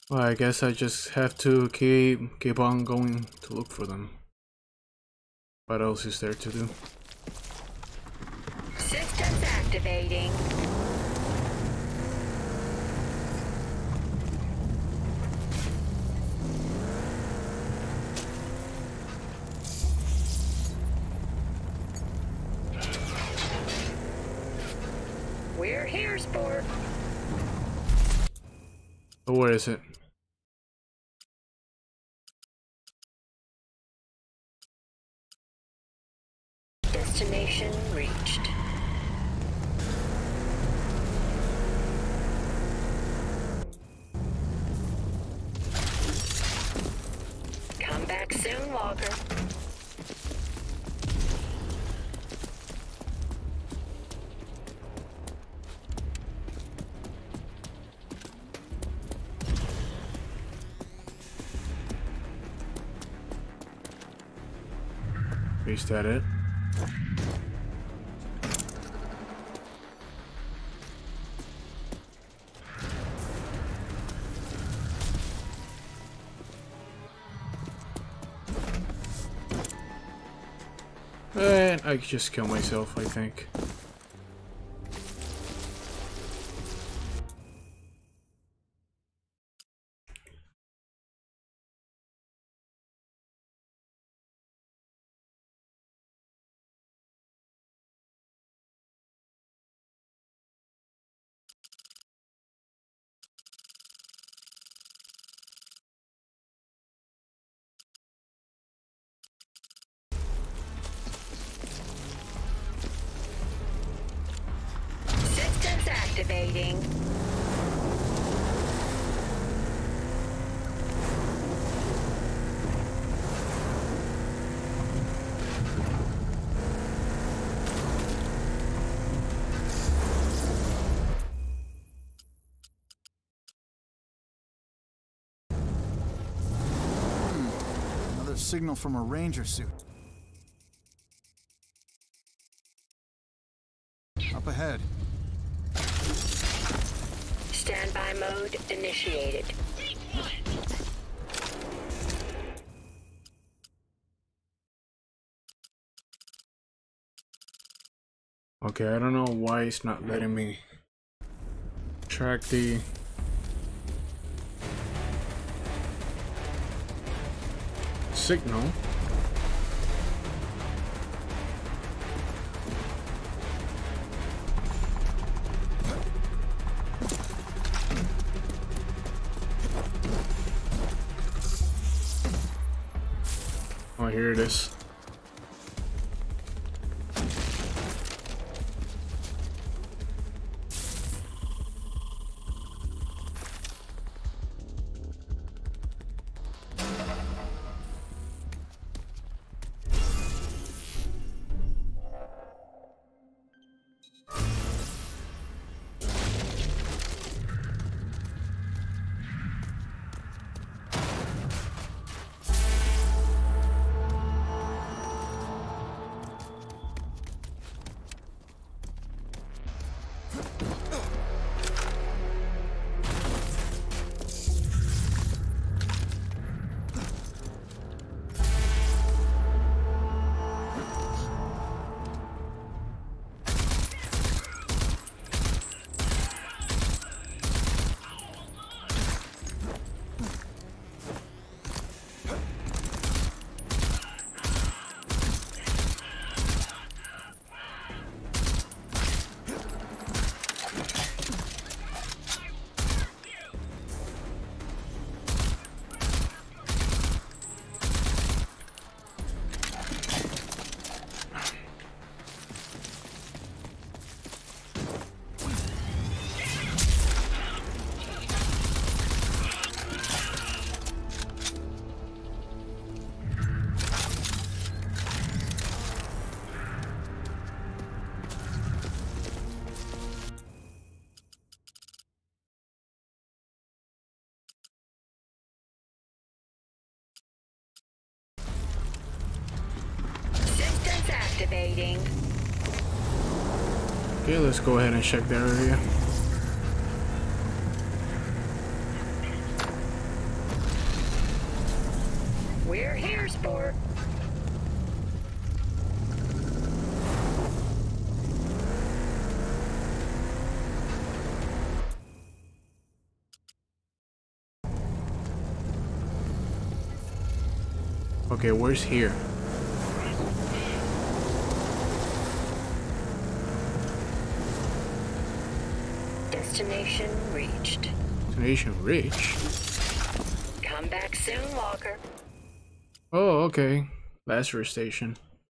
Well, I guess I just have to keep on going to look for them. What else is there to do? Systems activating. We're here, Sport. Oh, where is it? Destination reached. Come back soon, Walker. Is that it? And I could just kill myself, I think. Systems activating. Another signal from a ranger suit. Up ahead. Standby mode initiated. Okay, I don't know why it's not letting me track the signal. Oh, here it is. Activating. Okay, let's go ahead and check the area. for? Okay, where's here? Destination reached. Destination reach? Come back soon, Walker. Oh, okay. Lazarus Station.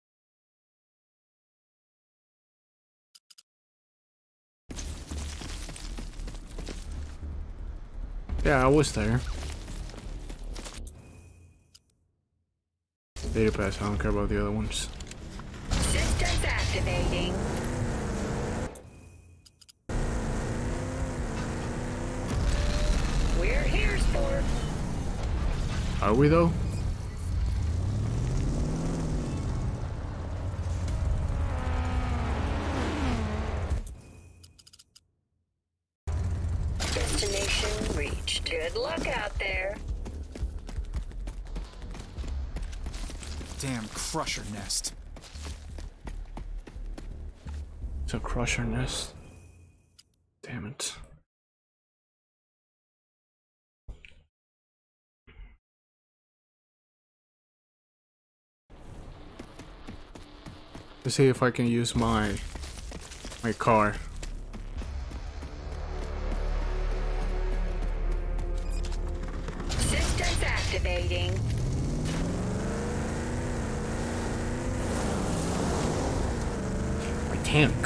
Yeah, I was there. Data pass, I don't care about the other ones. Systems activating. We're here, Sport. Are we though? Destination reached. Good luck out there. Damn crusher nest. It's a crusher nest. Damn it. Let's see if I can use my car. Systems activating. My tank.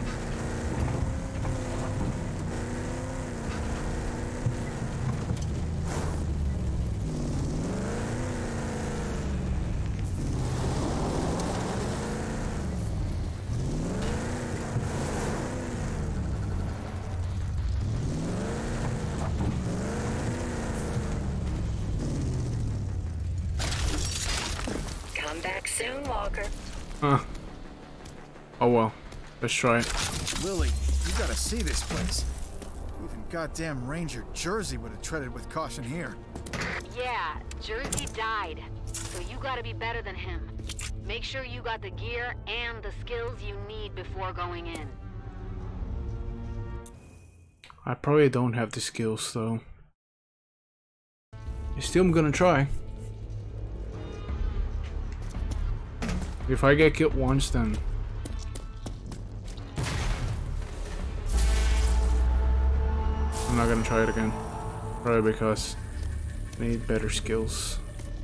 Come back soon, Walker. Huh. Oh well. Let's try it. Lily, you gotta see this place. Even goddamn Ranger Jersey would have treaded with caution here. Yeah, Jersey died, so you gotta be better than him. Make sure you got the gear and the skills you need before going in. I probably don't have the skills though. Still, I'm gonna try. If I get killed once, then I'm not gonna try it again. Probably because I need better skills.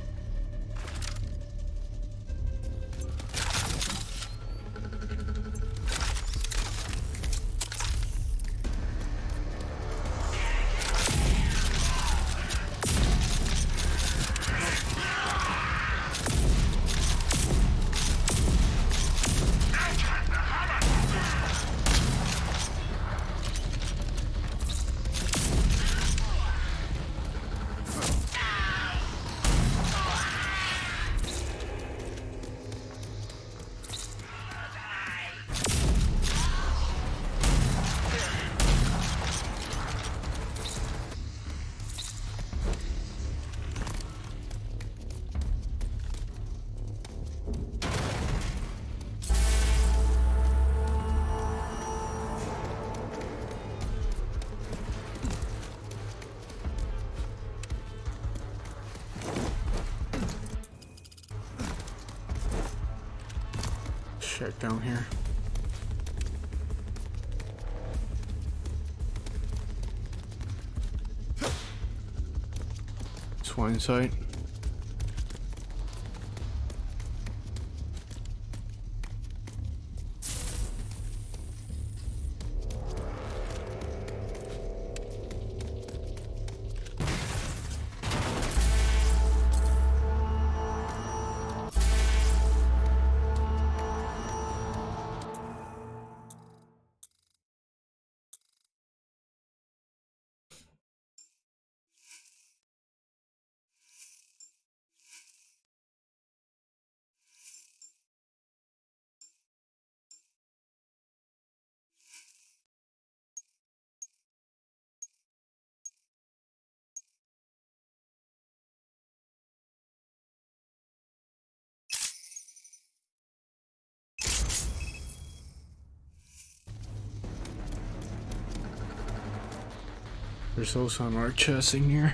Check down here. Swine site. There's also an art chest in here.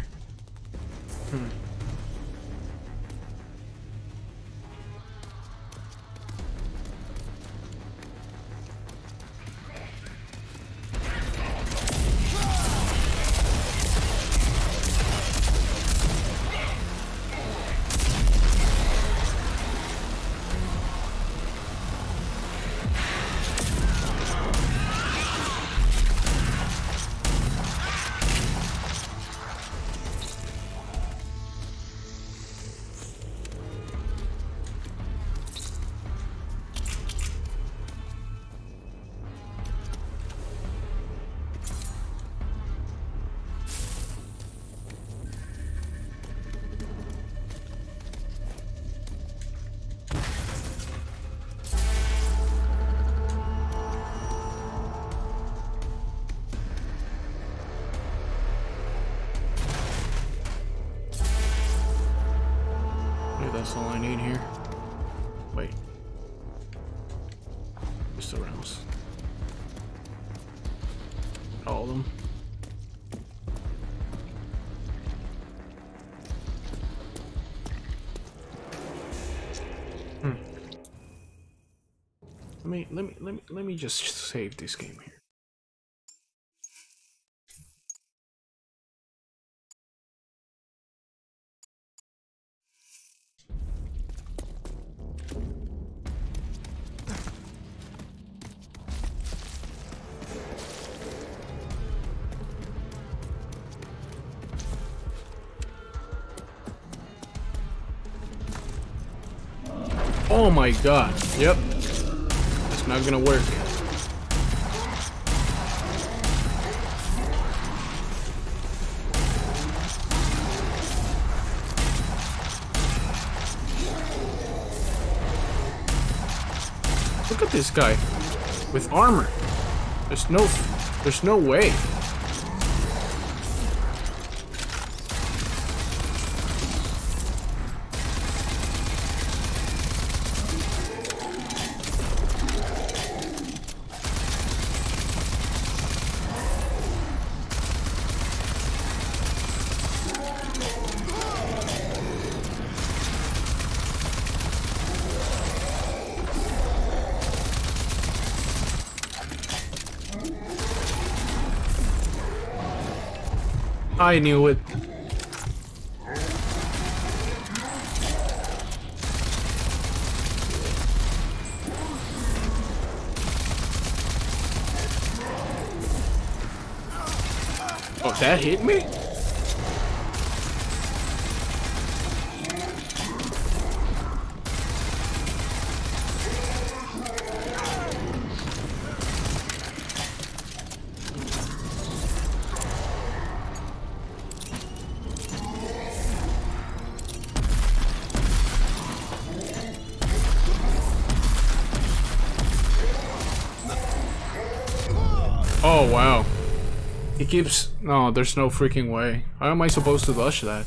That's all I need here. Wait. Just the rounds. All of them. Let me just save this game here. Oh my god. Yep. It's not gonna work. Look at this guy with armor. There's no way. I knew it. Oh, that hit me? Oh wow. He keeps... No, there's no freaking way. How am I supposed to dodge that?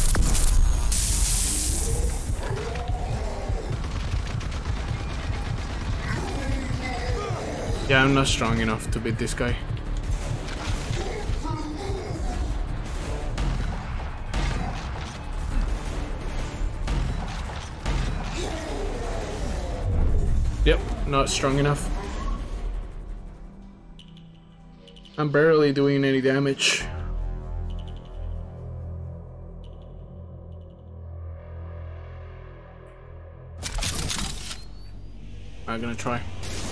Yeah, I'm not strong enough to beat this guy. Yep, not strong enough. I'm barely doing any damage. I'm gonna try.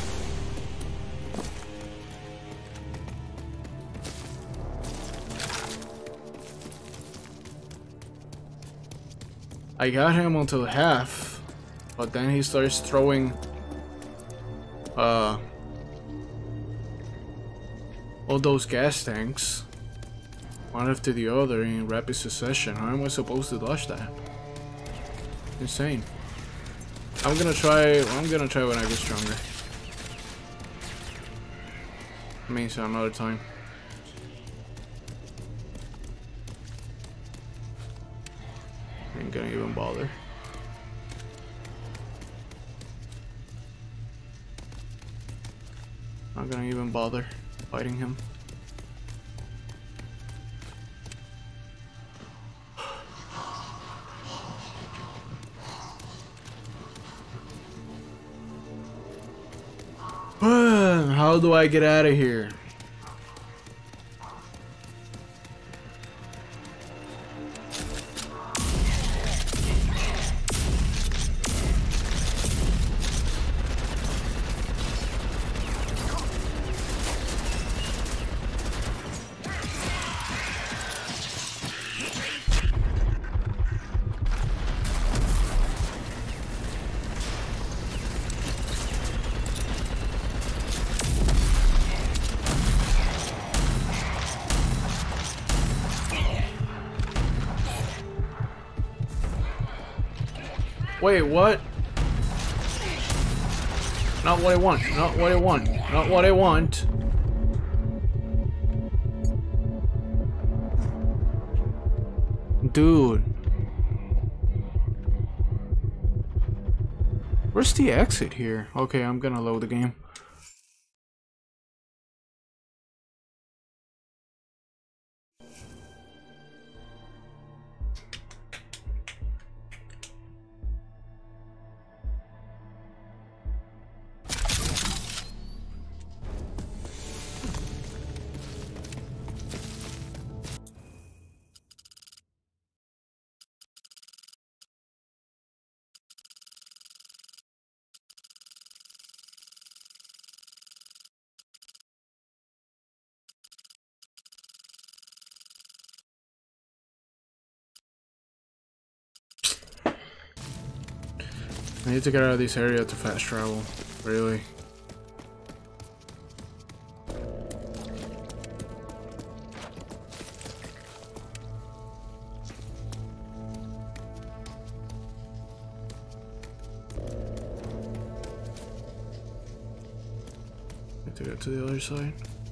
I got him until half, but then he starts throwing all those gas tanks one after the other in rapid succession. How am I supposed to dodge that? Insane. I'm gonna try when I get stronger. I mean, so another time. Ain't gonna even bother. Not gonna even bother fighting him. How do I get out of here? Wait, what? Not what I want. Not what I want. Not what I want. Dude. Where's the exit here? Okay, I'm gonna load the game. I need to get out of this area to fast travel, really. Need to get to the other side.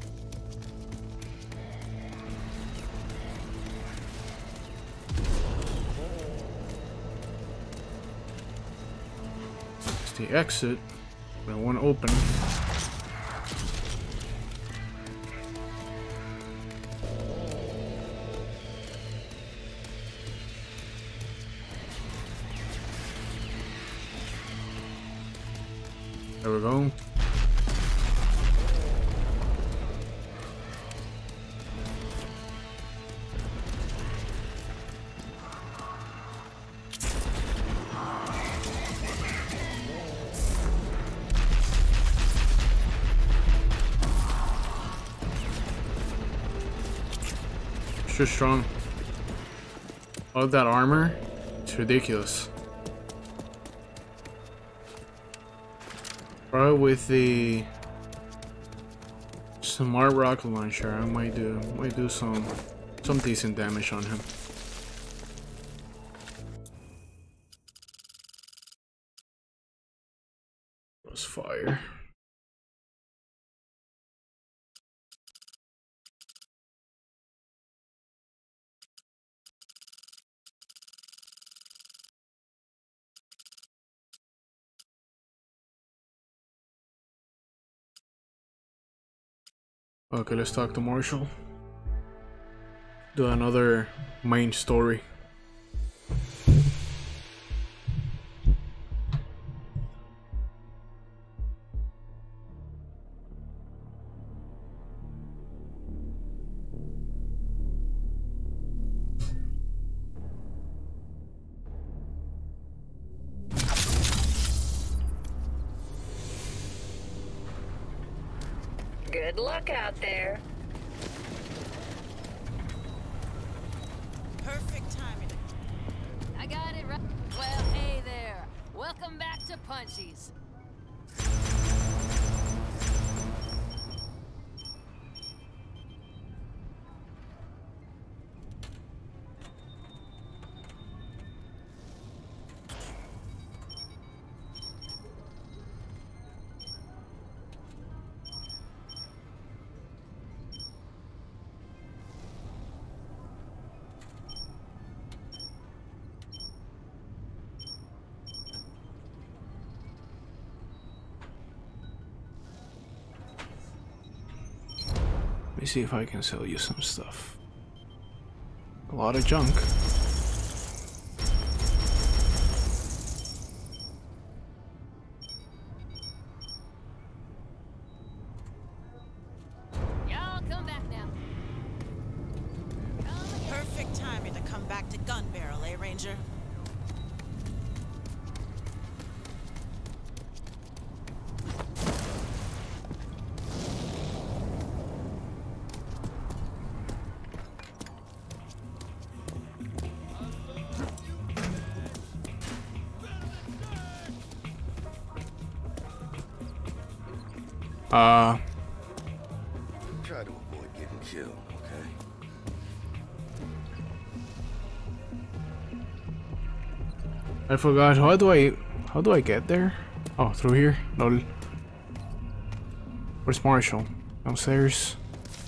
The exit, but I want to open. There we go. Too strong. All of that armor, it's ridiculous. Probably with the smart rocket launcher, I might do some decent damage on him. Let's fire. Okay, let's talk to Marshall. Do another main story. Good luck out there. Perfect timing. I got it right. Well, hey there. Welcome back to Punchies. Let me see if I can sell you some stuff. A lot of junk. back to gun barrel, eh, Ranger? Try to avoid getting killed, okay? I forgot. How do I get there? Oh, through here? Lol. Where's Marshall? Downstairs.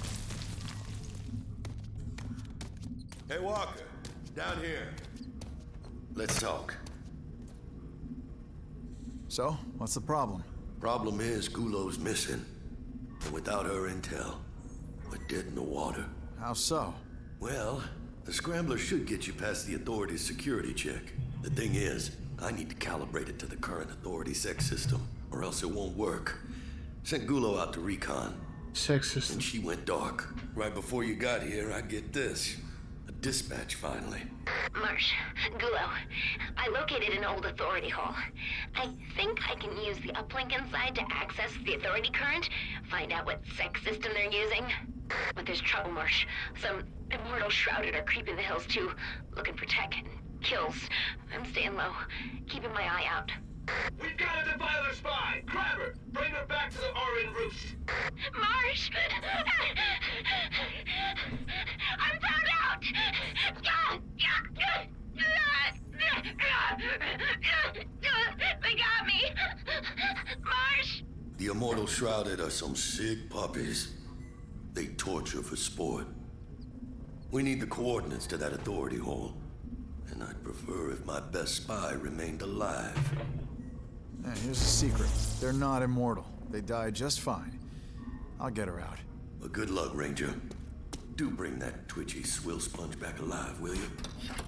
Hey, Walker, down here. Let's talk. So, what's the problem? Problem is, Gulow's missing. And without her intel, we're dead in the water. How so? Well, the Scrambler should get you past the Authority's security check. The thing is, I need to calibrate it to the current Authority sex system, or else it won't work. Sent Gulo out to recon. Sex system. And she went dark. Right before you got here, I get this. A dispatch, finally. Marsh, Gulo, I located an old Authority hall. I think I can use the uplink inside to access the Authority current, find out what sex system they're using. But there's trouble, Marsh. Some immortal shrouded are creeping the hills too, looking for tech and kills. I'm staying low, keeping my eye out. We've got a Defiler spy! Grab her! Bring her back to the Orin Roost! Marsh! I'm found out! They got me! Marsh! The Immortal Shrouded are some sick puppies. They torture for sport. We need the coordinates to that Authority hole. And I'd prefer if my best spy remained alive. Here's a secret. They're not immortal. They die just fine. I'll get her out. But good luck, Ranger. Do bring that twitchy swill sponge back alive, will you?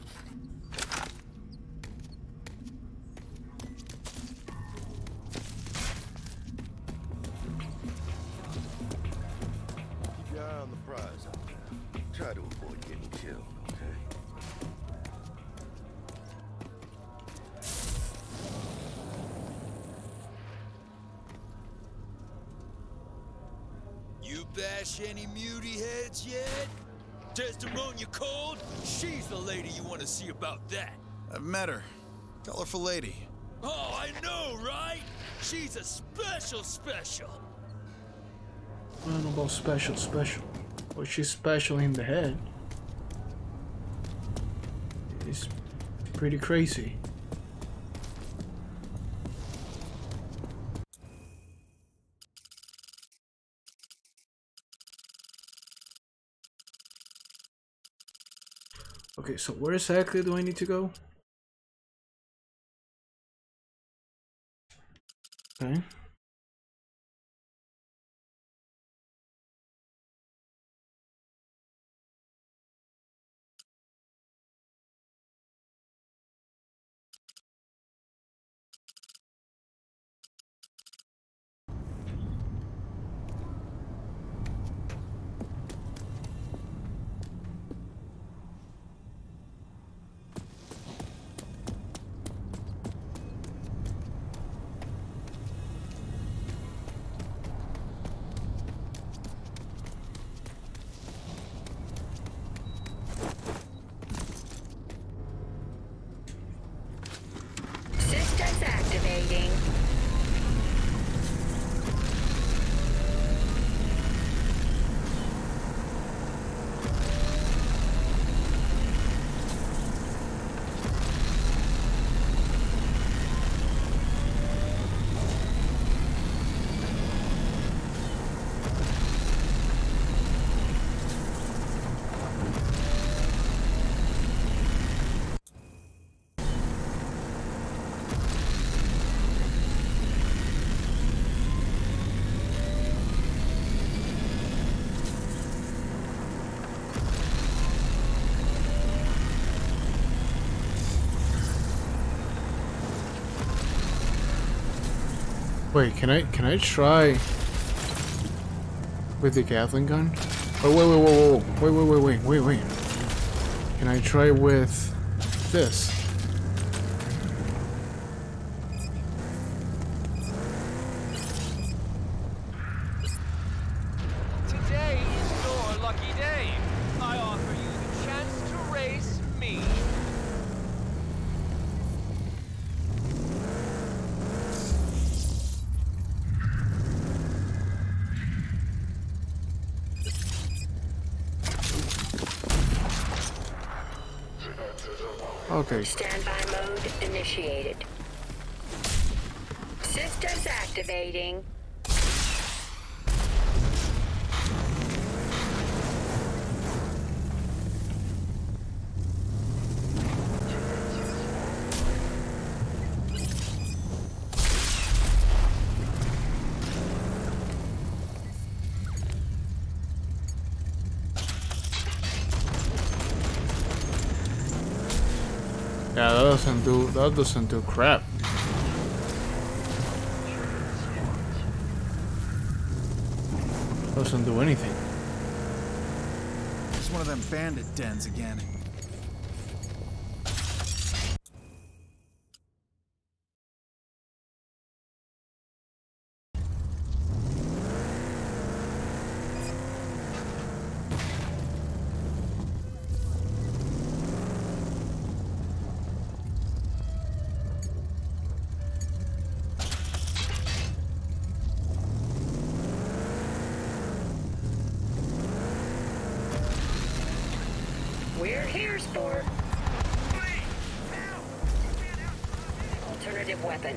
Keep your eye on the prize out there. Try to avoid getting killed, okay? You bash any muty heads yet? Testimonia Cold? She's the lady you want to see about that. I've met her. Colorful lady. Oh, I know, right? She's a special. I don't know about special. Well, she's special in the head. It's pretty crazy. Okay, so where exactly do I need to go? Okay. Systems activating. Wait, can I try with the Gatling gun? Oh, wait. Can I try with this? Today is your lucky day. I offer you the chance to race me. Okay. Standby mode initiated. Systems activating. Yeah, that doesn't do crap. Doesn't do anything. It's one of them bandit dens again. We're here, Sport. Alternative weapon.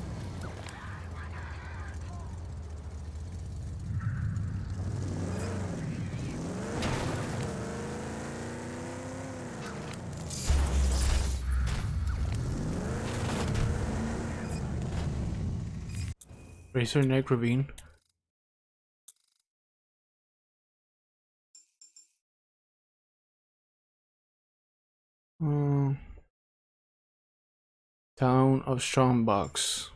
Razor neck ravine. Town of Strongbox.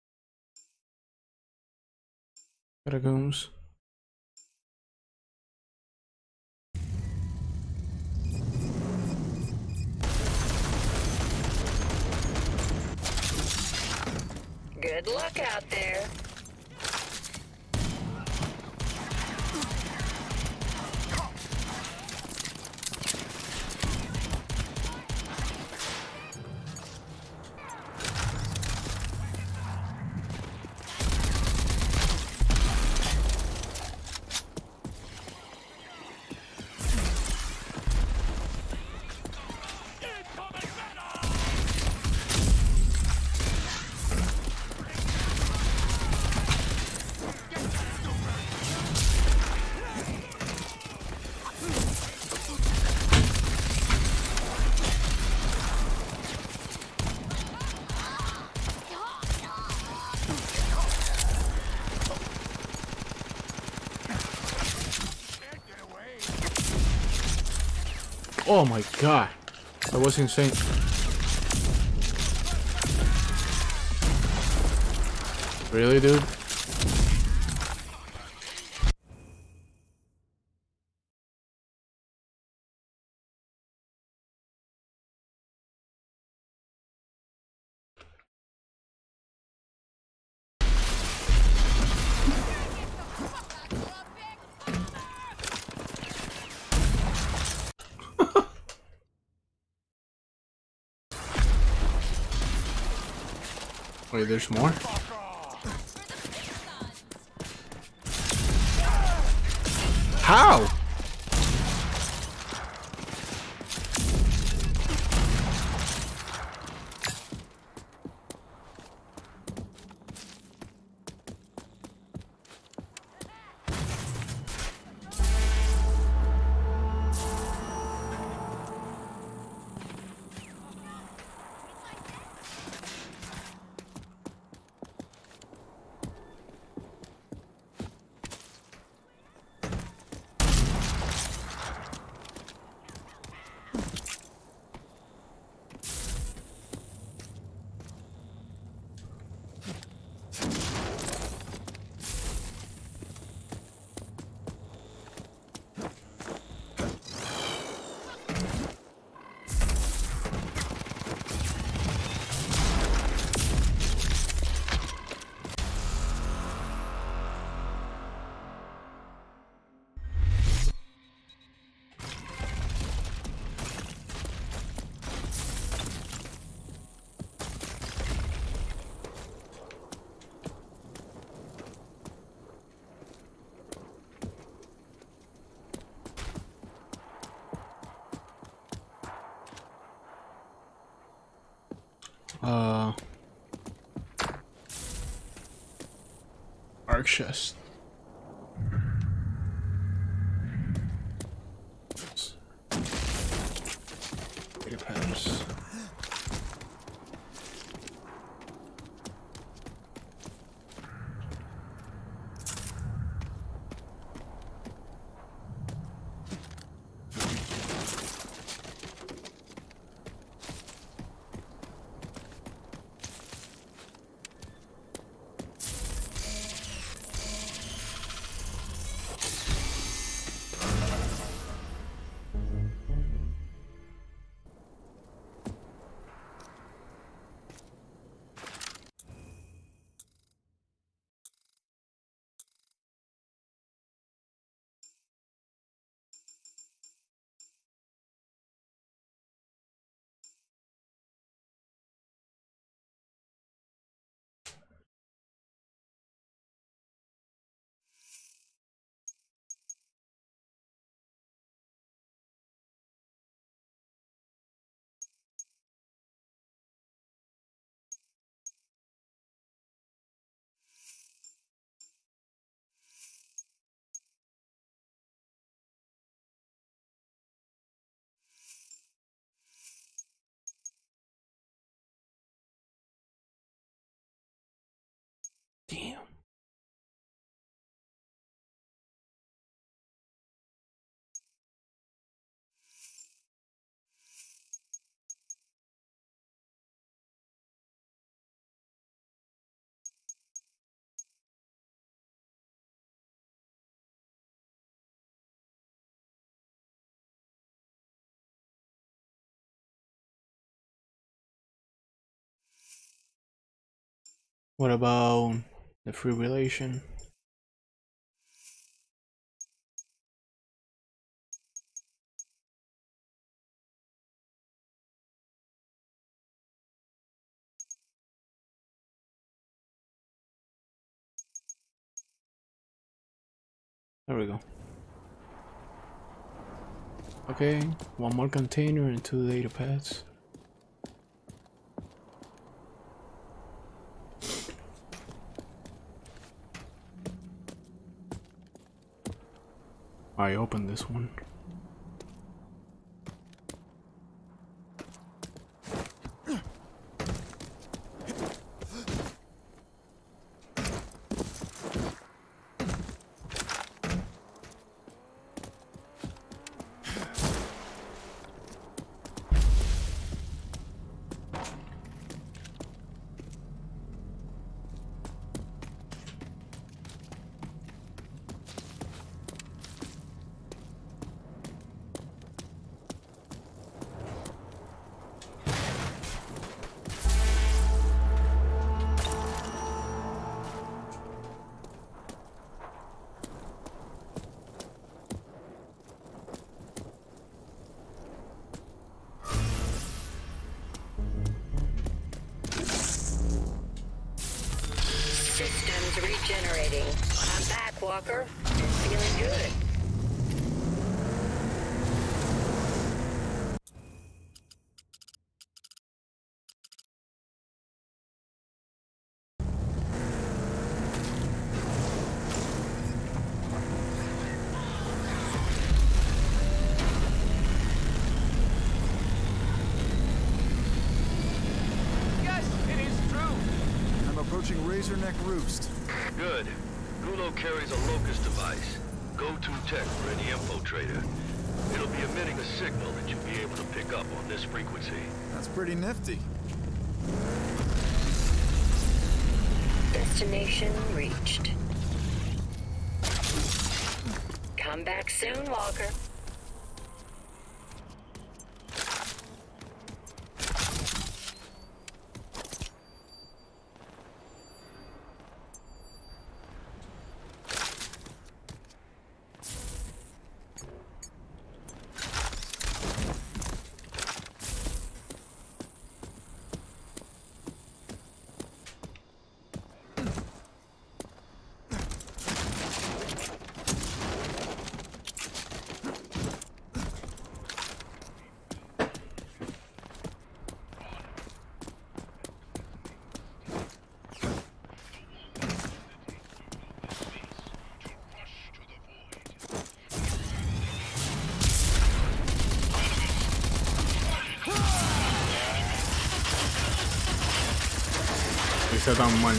Catacombs. Good luck out there. Oh my god, that was insane. Really, dude? Wait, there's more? How? Arc chest. Data pads. Damn. What about the free relation? There we go. Okay, one more container and 2 data pads. I opened this one. Systems regenerating. I'm back, Walker. And feeling good. Yes, it is true. I'm approaching Razorneck Roost. Good. Gulo carries a locust device. Go-to tech for any infiltrator. It'll be emitting a signal that you'll be able to pick up on this frequency. That's pretty nifty. Destination reached. Come back soon, Walker. se tan mal.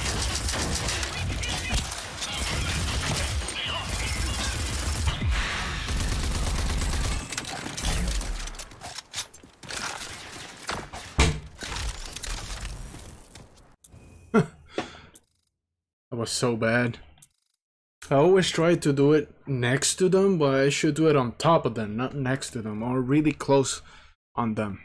That was so bad. I always try to do it next to them, but I should do it on top of them, not next to them, or really close on them.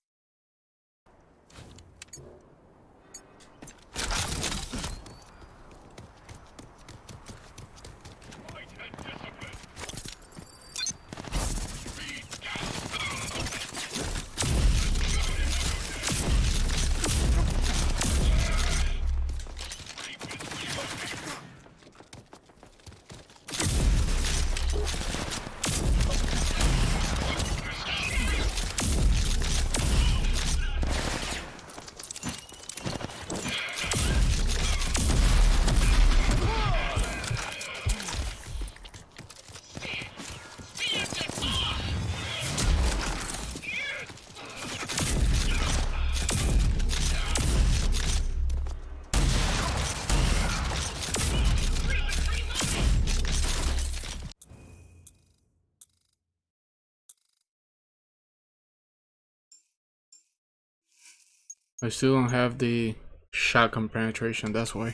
I still don't have the shotgun penetration, that's why.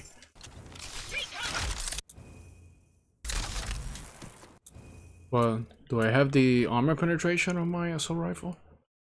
Well, do I have the armor penetration on my assault rifle?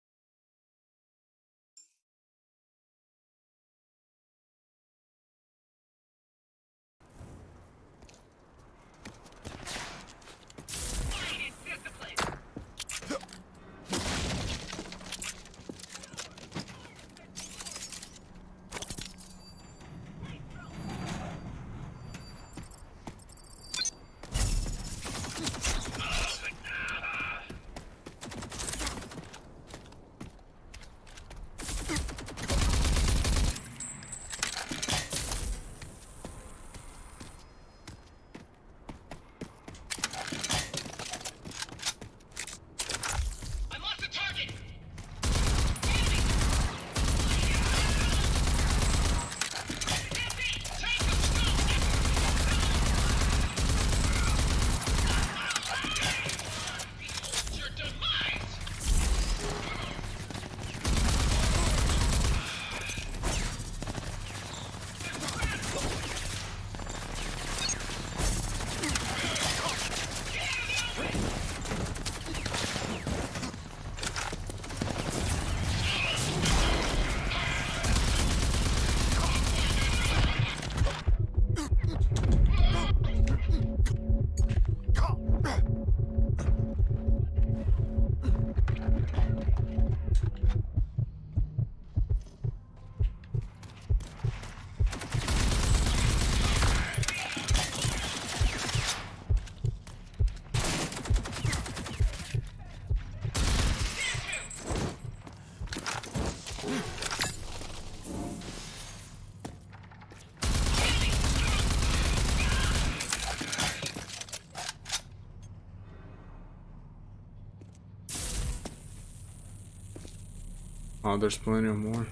Oh, there's plenty of more.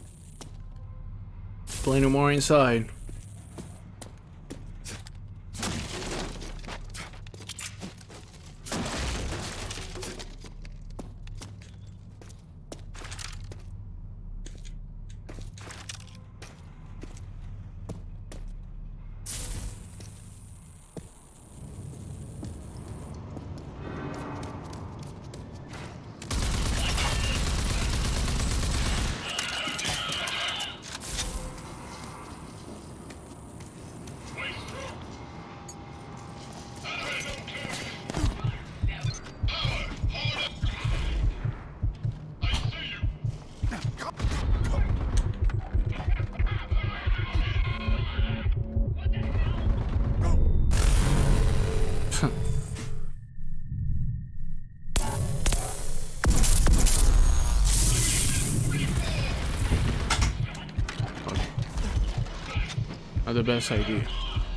Plenty more inside. Not the best idea.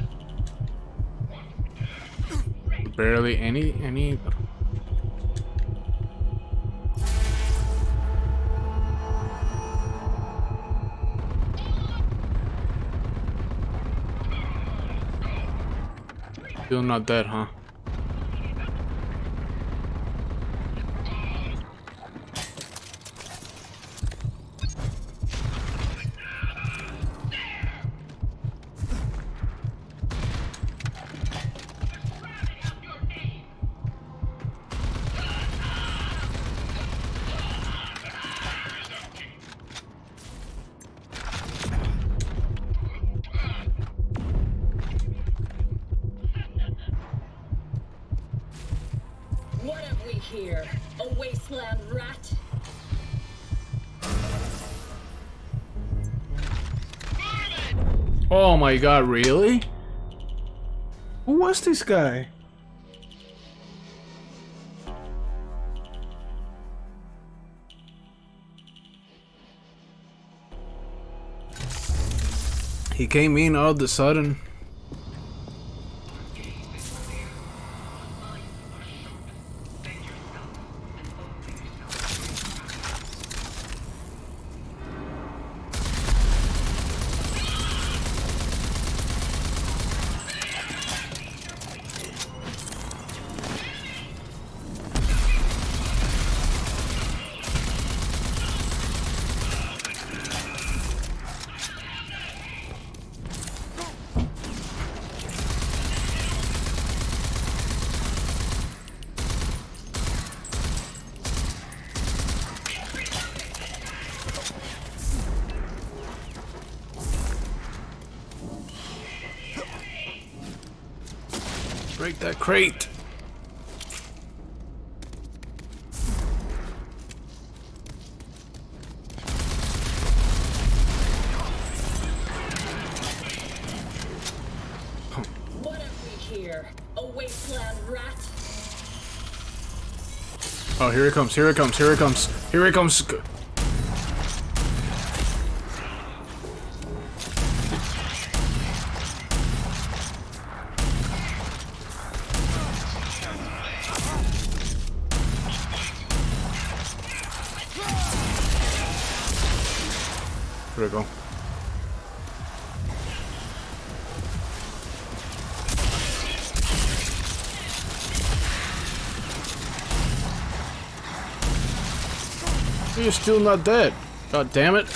Barely any. Still not dead, huh? What have we here? A wasteland rat? Oh my god, really? Who was this guy? He came in all of a sudden. Break that crate. What have we here? A wasteland rat? Oh, here it comes, here it comes, here it comes, here it comes. Here we go. You're still not dead. God damn it.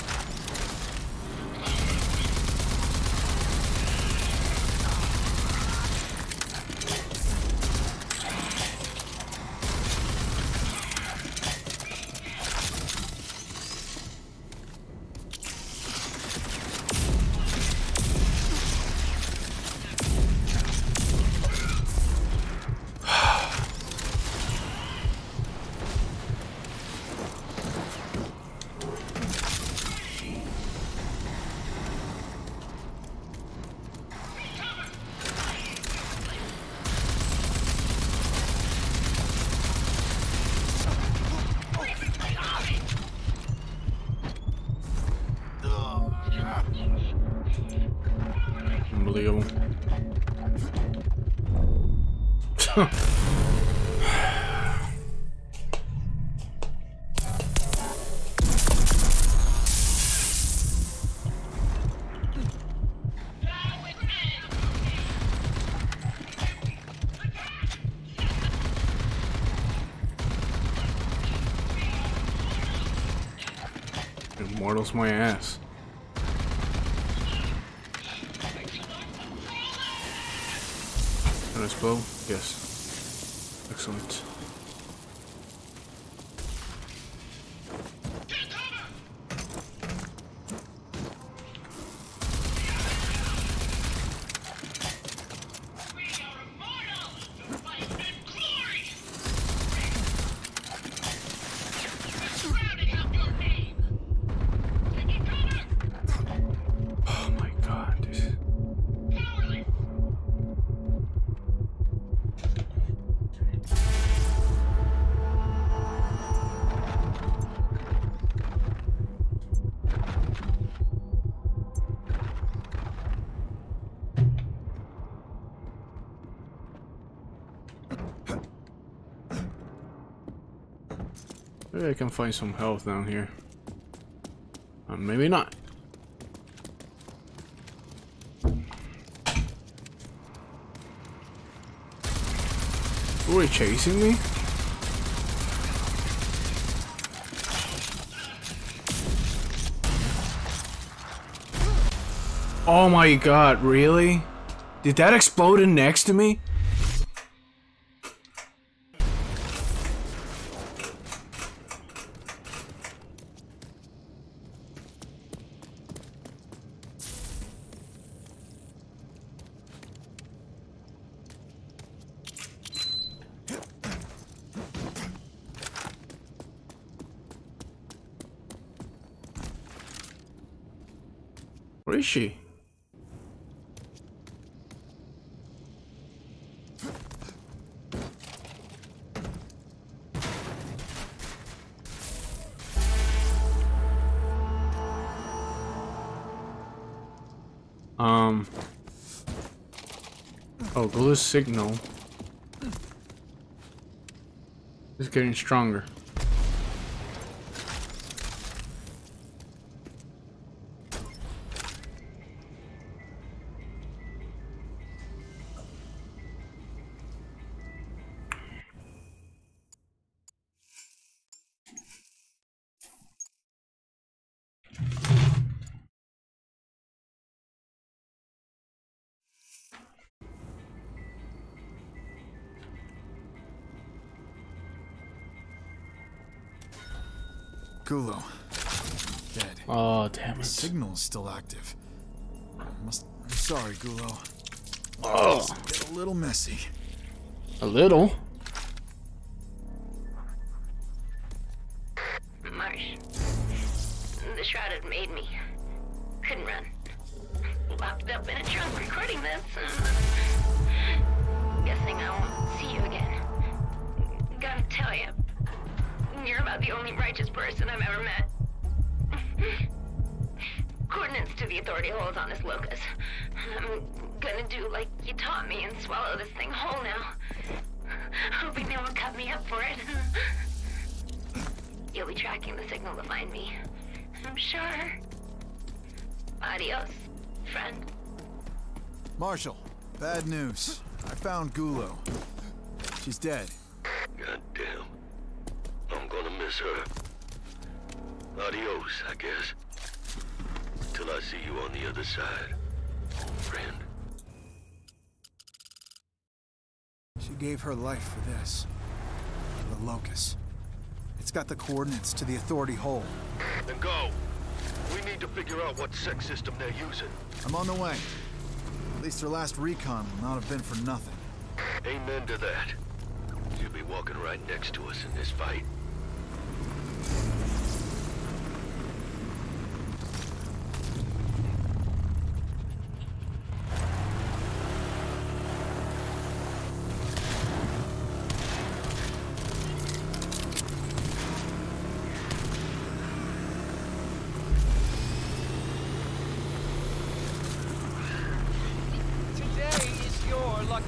Unbelievable. Immortals my ass. Nice bow? Yes. Excellent. Oh my god, dude. Maybe I can find some health down here. Maybe not. Who are chasing me? Oh my god, really? Did that explode in next to me? Where is she? Oh, Gula's signal is getting stronger. Gulo. Dead. Oh, damn The it. signal's still active. I'm sorry, Gulo. Oh. Get a little messy. A little? Marsh. The shroud had made me. Couldn't run. Locked up in a trunk recording this. Guessing I won't see you again. Gotta tell you, you're about the only righteous person I've ever met. Coordinates to the authority holes on this locus. I'm gonna do like you taught me and swallow this thing whole now. Hoping they won't cut me up for it. You'll be tracking the signal to find me, I'm sure. Adios, friend. Marshall, bad news. I found Gulo. She's dead. God damn. I'm gonna miss her. Adios, I guess. Till I see you on the other side, old friend. She gave her life for this. The locus. It's got the coordinates to the authority hole. Then go. We need to figure out what sex system they're using. I'm on the way. At least her last recon will not have been for nothing. Amen to that. She'll be walking right next to us in this fight. Today is your lucky.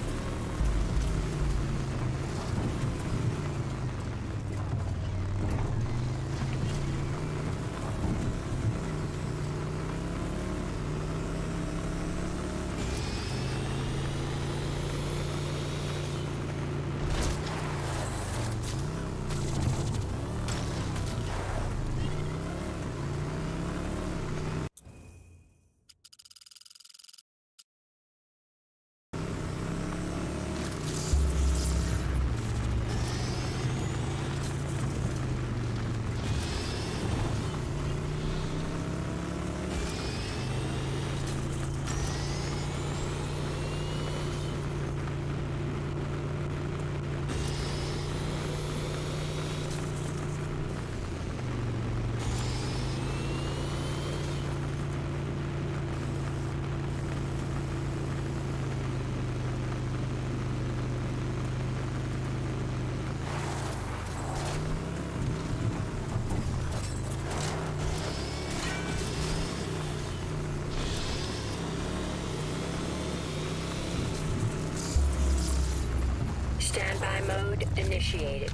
Standby mode initiated.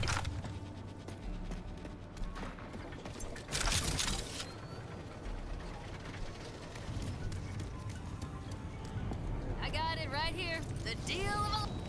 I got it right here. The deal of a...